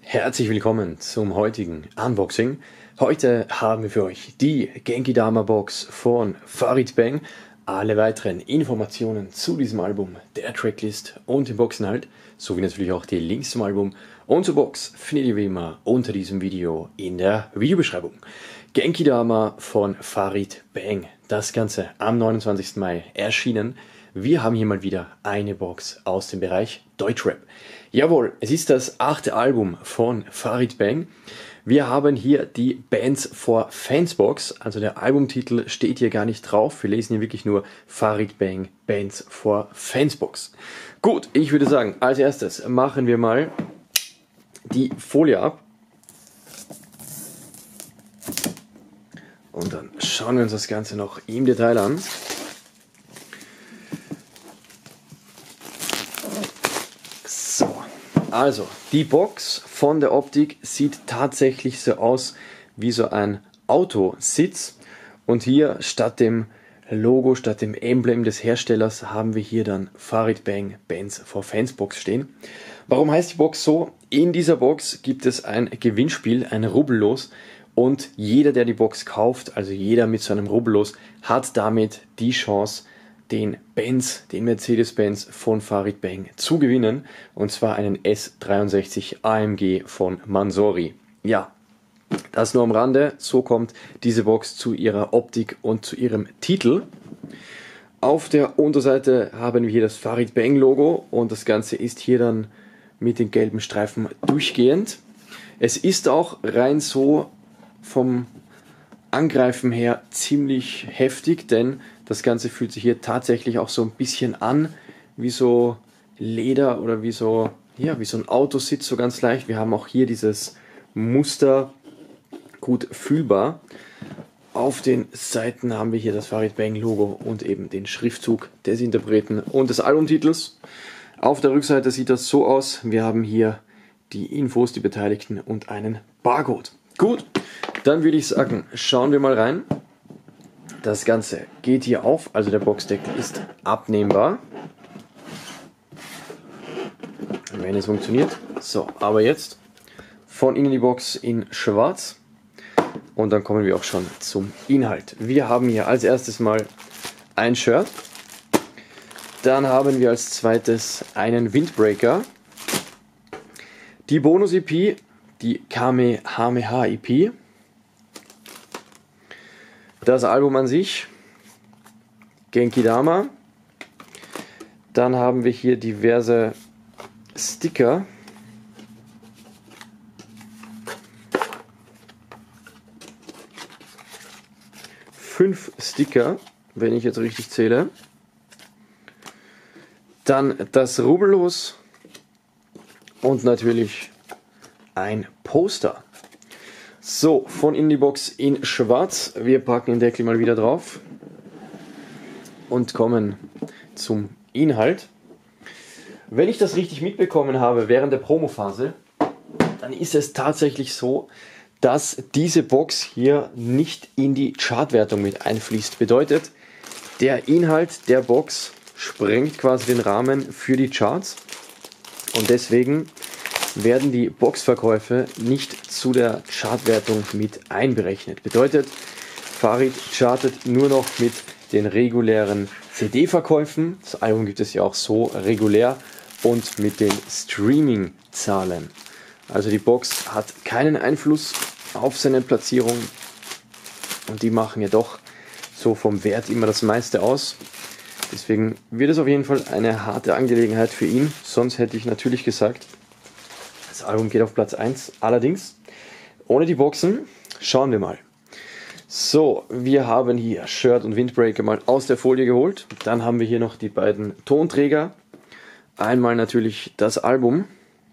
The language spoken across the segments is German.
Herzlich willkommen zum heutigen Unboxing. Heute haben wir für euch die Genki Dama Box von Farid Bang. Alle weiteren Informationen zu diesem Album, der Tracklist und dem Boxinhalt, sowie natürlich auch die Links zum Album und zur Box findet ihr wie immer unter diesem Video in der Videobeschreibung. Genki Dama von Farid Bang. Das Ganze am 29. Mai erschienen. Wir haben hier mal wieder eine Box aus dem Bereich Deutschrap. Jawohl, es ist das 8. Album von Farid Bang. Wir haben hier die Bands for Fans Box, also der Albumtitel steht hier gar nicht drauf. Wir lesen hier wirklich nur Farid Bang Bands for Fans Box. Gut, ich würde sagen, als erstes machen wir mal die Folie ab. Und dann schauen wir uns das Ganze noch im Detail an. Also, die Box von der Optik sieht tatsächlich so aus wie so ein Autositz. Und hier statt dem Logo, statt dem Emblem des Herstellers haben wir hier dann Farid Bang Bands for Fans Box stehen. Warum heißt die Box so? In dieser Box gibt es ein Gewinnspiel, ein Rubbellos. Und jeder, der die Box kauft, also jeder mit so einem Rubbellos, hat damit die Chance, den Mercedes-Benz von Farid Bang zu gewinnen, und zwar einen S63 AMG von Mansory. Ja, das nur am Rande, so kommt diese Box zu ihrer Optik und zu ihrem Titel. Auf der Unterseite haben wir hier das Farid Bang Logo und das Ganze ist hier dann mit den gelben Streifen durchgehend. Es ist auch rein so vom Angreifen her ziemlich heftig, denn das Ganze fühlt sich hier tatsächlich auch so ein bisschen an wie so Leder oder wie so ein Autositz, so ganz leicht. Wir haben auch hier dieses Muster gut fühlbar. Auf den Seiten haben wir hier das Farid Bang Logo und eben den Schriftzug des Interpreten und des Albumtitels. Auf der Rückseite sieht das so aus. Wir haben hier die Infos, die Beteiligten und einen Barcode. Gut, dann würde ich sagen, schauen wir mal rein. Das Ganze geht hier auf, also der Boxdeckel ist abnehmbar, wenn es funktioniert. So, aber jetzt von innen die Box in schwarz und dann kommen wir auch schon zum Inhalt. Wir haben hier als erstes mal ein Shirt, dann haben wir als zweites einen Windbreaker, die Bonus-EP, die Kamehameha EP, das Album an sich, Genki Dama. Dann haben wir hier diverse Sticker. Fünf Sticker, wenn ich jetzt richtig zähle. Dann das Rubbellos und natürlich ein Poster. So, von in die Box in schwarz. Wir packen den Deckel mal wieder drauf und kommen zum Inhalt. Wenn ich das richtig mitbekommen habe während der Promophase, dann ist es tatsächlich so, dass diese Box hier nicht in die Chartwertung mit einfließt. Bedeutet, der Inhalt der Box sprengt quasi den Rahmen für die Charts und deswegen werden die Boxverkäufe nicht zu der Chartwertung mit einberechnet. Bedeutet, Farid chartet nur noch mit den regulären CD-Verkäufen. Das Album gibt es ja auch so regulär und mit den Streaming-Zahlen. Also die Box hat keinen Einfluss auf seine Platzierung und die machen ja doch so vom Wert immer das meiste aus. Deswegen wird es auf jeden Fall eine harte Angelegenheit für ihn. Sonst hätte ich natürlich gesagt, das Album geht auf Platz 1, allerdings ohne die Boxen. Schauen wir mal. So, wir haben hier Shirt und Windbreaker mal aus der Folie geholt. Dann haben wir hier noch die beiden Tonträger. Einmal natürlich das Album,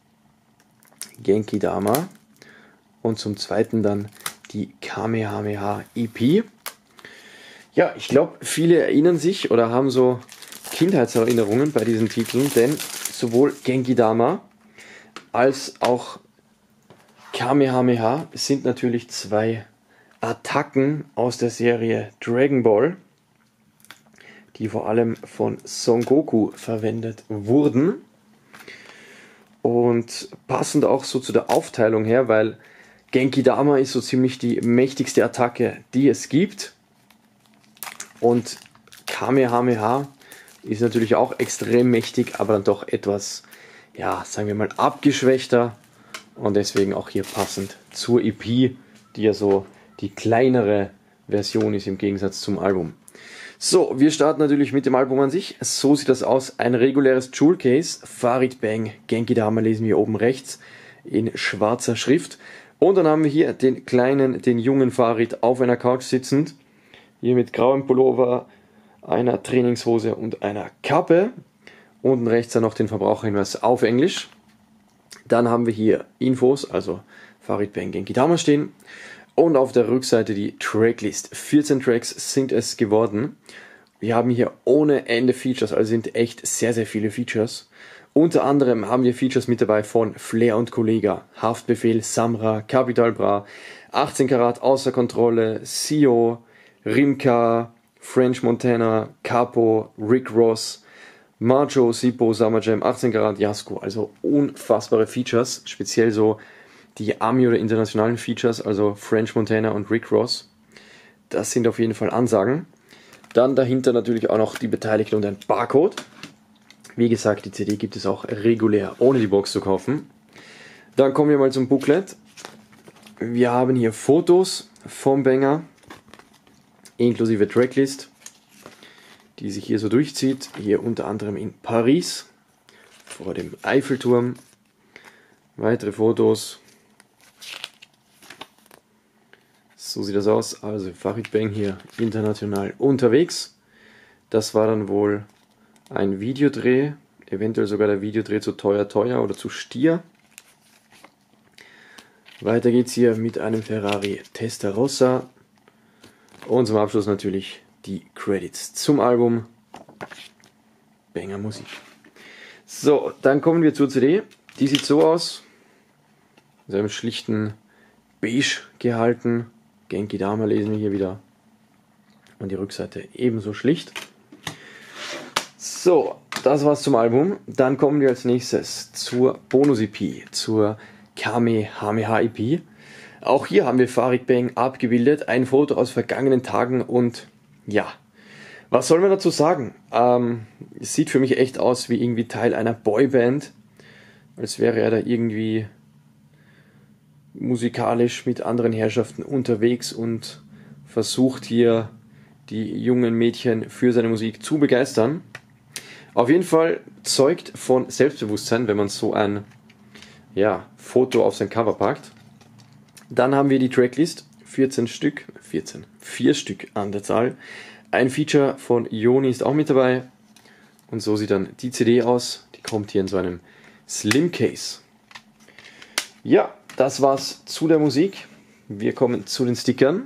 Genki Dama, und zum zweiten dann die Kamehameha EP. Ja, ich glaube, viele erinnern sich oder haben so Kindheitserinnerungen bei diesen Titeln, denn sowohl Genki Dama als auch Kamehameha sind natürlich zwei Attacken aus der Serie Dragon Ball, die vor allem von Son Goku verwendet wurden. Und passend auch so zu der Aufteilung her, weil Genki Dama ist so ziemlich die mächtigste Attacke, die es gibt. Und Kamehameha ist natürlich auch extrem mächtig, aber dann doch etwas, ja, sagen wir mal, abgeschwächter. Und deswegen auch hier passend zur EP, die ja so die kleinere Version ist im Gegensatz zum Album. So, wir starten natürlich mit dem Album an sich. So sieht das aus. Ein reguläres Jewel Case. Farid Bang, Genki Dama lesen wir oben rechts in schwarzer Schrift. Und dann haben wir hier den kleinen, den jungen Farid auf einer Couch sitzend. Hier mit grauem Pullover, einer Trainingshose und einer Kappe. Unten rechts dann noch den Verbraucherhinweis auf Englisch. Dann haben wir hier Infos, also Farid Bang, Genki Dama stehen. Und auf der Rückseite die Tracklist. 14 Tracks sind es geworden. Wir haben hier ohne Ende Features, also sind echt sehr, sehr viele Features. Unter anderem haben wir Features mit dabei von Flair und Kollega, Haftbefehl, Samra, Capital Bra, 18 Karat außer Kontrolle, Sio, Rimka, French Montana, Capo, Rick Ross, Marjo, Sipo, Summer Jam, 18 Karat, Jasko. Also unfassbare Features, speziell so die Ami- oder internationalen Features, also French Montana und Rick Ross. Das sind auf jeden Fall Ansagen. Dann dahinter natürlich auch noch die Beteiligten und ein Barcode. Wie gesagt, die CD gibt es auch regulär, ohne die Box zu kaufen. Dann kommen wir mal zum Booklet. Wir haben hier Fotos vom Banger, inklusive Tracklist, die sich hier so durchzieht. Hier unter anderem in Paris, vor dem Eiffelturm. Weitere Fotos. So sieht das aus. Also Farid Bang hier international unterwegs. Das war dann wohl ein Videodreh, eventuell sogar der Videodreh zu Teuer Teuer oder zu Stier. Weiter geht's hier mit einem Ferrari Testarossa. Und zum Abschluss natürlich die Credits zum Album. Banger Musik. So, dann kommen wir zur CD. Die sieht so aus. In einem schlichten Beige gehalten. Genki Dama lesen wir hier wieder. Und die Rückseite ebenso schlicht. So, das war's zum Album. Dann kommen wir als nächstes zur Bonus-EP, zur Kamehameha-EP. Auch hier haben wir Farid Bang abgebildet, ein Foto aus vergangenen Tagen und ja, was soll man dazu sagen? Es sieht für mich echt aus wie irgendwie Teil einer Boyband, als wäre er da irgendwie musikalisch mit anderen Herrschaften unterwegs und versucht hier die jungen Mädchen für seine Musik zu begeistern. Auf jeden Fall zeugt von Selbstbewusstsein, wenn man so ein Foto auf sein Cover packt. Dann haben wir die Tracklist, 4 Stück an der Zahl. Ein Feature von Joni ist auch mit dabei. Und so sieht dann die CD aus. Die kommt hier in so einem Slim Case. Ja, das war's zu der Musik. Wir kommen zu den Stickern.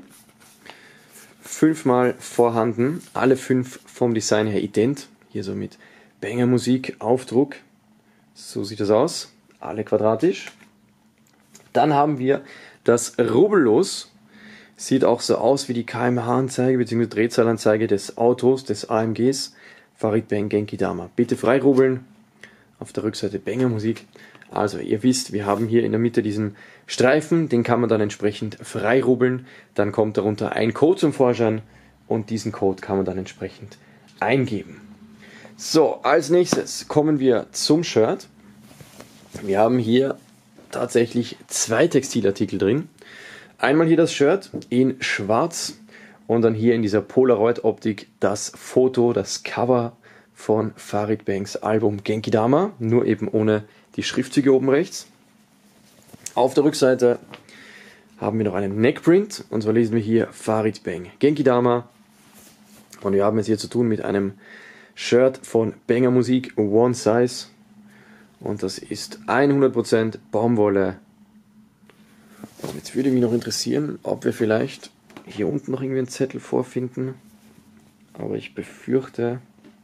5-mal vorhanden, alle 5 vom Design her ident. Hier so mit Banger Musik, Aufdruck. So sieht das aus. Alle quadratisch. Dann haben wir das Rubbellos. Sieht auch so aus wie die kmh-Anzeige bzw. Drehzahlanzeige des Autos, des AMGs. Farid Bang, Genki Dama. Bitte frei rubbeln. Auf der Rückseite Banger Musik. Also ihr wisst, wir haben hier in der Mitte diesen Streifen, den kann man dann entsprechend frei rubbeln. Dann kommt darunter ein Code zum Vorschein und diesen Code kann man dann entsprechend eingeben. So, als nächstes kommen wir zum Shirt. Wir haben hier tatsächlich 2 Textilartikel drin. Einmal hier das Shirt in schwarz und dann hier in dieser Polaroid-Optik das Foto, das Cover von Farid Bangs Album Genki Dama, nur eben ohne die Schriftzüge oben rechts. Auf der Rückseite haben wir noch einen Neckprint und zwar lesen wir hier Farid Bang Genki Dama und wir haben es hier zu tun mit einem Shirt von Banger Musik One Size und das ist 100% Baumwolle. Und jetzt würde mich noch interessieren, ob wir vielleicht hier unten noch irgendwie einen Zettel vorfinden, aber ich befürchte,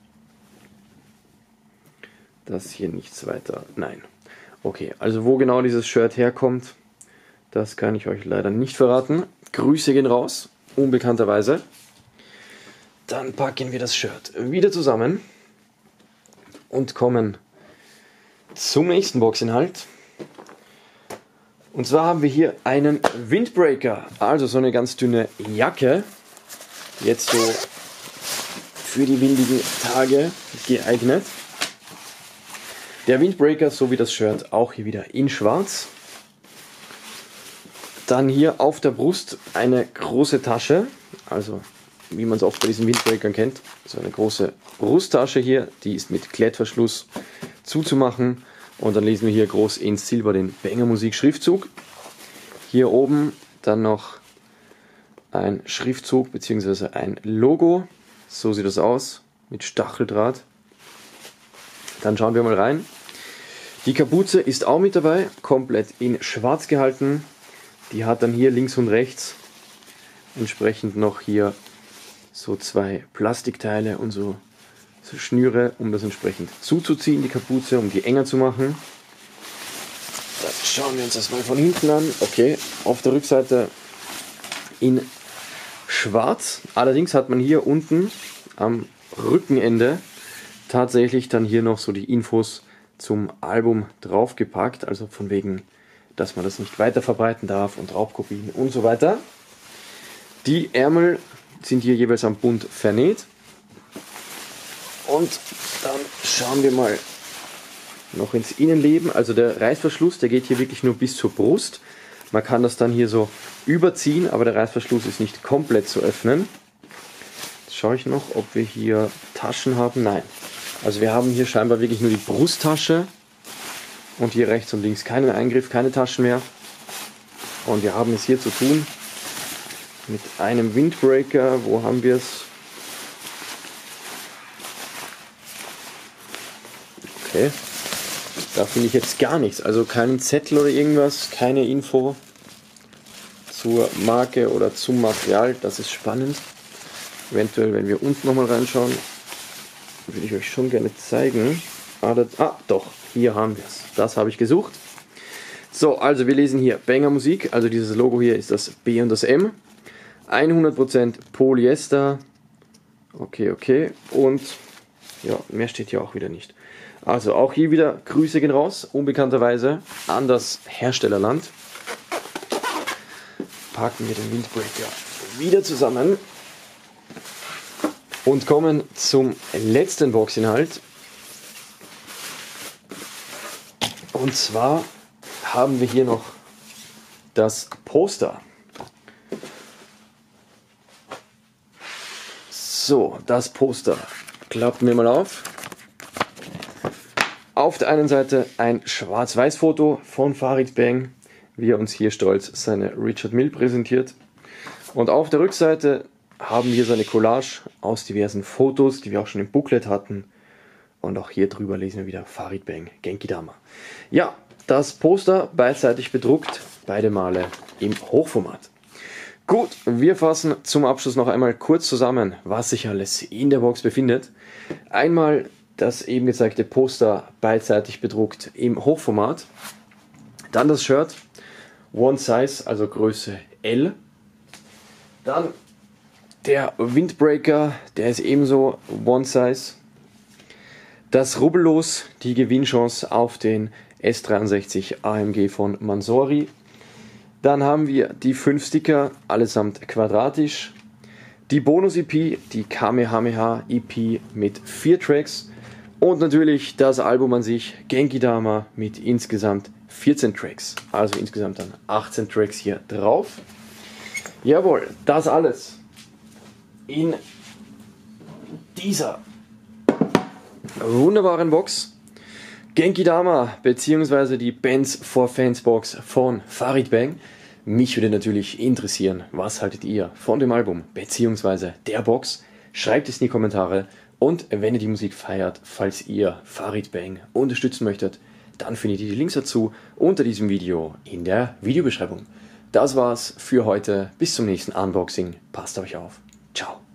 dass hier nichts weiter. Nein. Okay, also wo genau dieses Shirt herkommt, das kann ich euch leider nicht verraten. Grüße gehen raus, unbekannterweise. Dann packen wir das Shirt wieder zusammen und kommen zum nächsten Boxinhalt. Und zwar haben wir hier einen Windbreaker, also so eine ganz dünne Jacke. Jetzt so für die windigen Tage geeignet. Der Windbreaker, so wie das Shirt, auch hier wieder in schwarz. Dann hier auf der Brust eine große Tasche, also wie man es oft bei diesen Windbreakern kennt, so eine große Brusttasche hier, die ist mit Klettverschluss zuzumachen. Und dann lesen wir hier groß in Silber den Banger Musik Schriftzug. Hier oben dann noch ein Schriftzug bzw. ein Logo. So sieht das aus, mit Stacheldraht. Dann schauen wir mal rein. Die Kapuze ist auch mit dabei, komplett in schwarz gehalten. Die hat dann hier links und rechts entsprechend noch hier so zwei Plastikteile und so Schnüre, um das entsprechend zuzuziehen, die Kapuze, um die enger zu machen. Dann schauen wir uns das mal von hinten an. Okay, auf der Rückseite in schwarz. Allerdings hat man hier unten am Rückenende tatsächlich dann hier noch so die Infos zum Album draufgepackt. Also von wegen, dass man das nicht weiter verbreiten darf und Raubkopien und so weiter. Die Ärmel sind hier jeweils am Bund vernäht. Und dann schauen wir mal noch ins Innenleben. Also der Reißverschluss, der geht hier wirklich nur bis zur Brust. Man kann das dann hier so überziehen, aber der Reißverschluss ist nicht komplett zu öffnen. Jetzt schaue ich noch, ob wir hier Taschen haben. Nein. Also wir haben hier scheinbar wirklich nur die Brusttasche. Und hier rechts und links keinen Eingriff, keine Taschen mehr. Und wir haben es hier zu tun mit einem Windbreaker. Wo haben wir es? Okay, da finde ich jetzt gar nichts, also keinen Zettel oder irgendwas, keine Info zur Marke oder zum Material, das ist spannend. Eventuell, wenn wir unten nochmal reinschauen, würde ich euch schon gerne zeigen. Doch, hier haben wir es, das habe ich gesucht. So, also wir lesen hier Banger Musik, also dieses Logo hier ist das B und das M. 100% Polyester, okay, und ja, mehr steht hier auch wieder nicht. Also auch hier wieder Grüße gehen raus, unbekannterweise an das Herstellerland. Packen wir den Windbreaker wieder zusammen und kommen zum letzten Boxinhalt. Und zwar haben wir hier noch das Poster. So, das Poster klappen wir mal auf. Auf der einen Seite ein Schwarz-Weiß-Foto von Farid Bang, wie er uns hier stolz seine Richard Mille präsentiert. Und auf der Rückseite haben wir seine Collage aus diversen Fotos, die wir auch schon im Booklet hatten. Und auch hier drüber lesen wir wieder Farid Bang, Genki Dama. Ja, das Poster beidseitig bedruckt, beide Male im Hochformat. Gut, wir fassen zum Abschluss noch einmal kurz zusammen, was sich alles in der Box befindet. Einmal das eben gezeigte Poster beidseitig bedruckt im Hochformat. Dann das Shirt, One Size, also Größe L. Dann der Windbreaker, der ist ebenso One Size. Das Rubbellos, die Gewinnchance auf den S63 AMG von Mansory. Dann haben wir die 5 Sticker, allesamt quadratisch. Die Bonus-EP, die Kamehameha EP mit 4 Tracks. Und natürlich das Album an sich, Genki Dama, mit insgesamt 14 Tracks. Also insgesamt dann 18 Tracks hier drauf. Jawohl, das alles in dieser wunderbaren Box. Genki Dama bzw. die Bands for Fans Box von Farid Bang. Mich würde natürlich interessieren, was haltet ihr von dem Album bzw. der Box? Schreibt es in die Kommentare. Und wenn ihr die Musik feiert, falls ihr Farid Bang unterstützen möchtet, dann findet ihr die Links dazu unter diesem Video in der Videobeschreibung. Das war's für heute. Bis zum nächsten Unboxing. Passt auf euch auf. Ciao.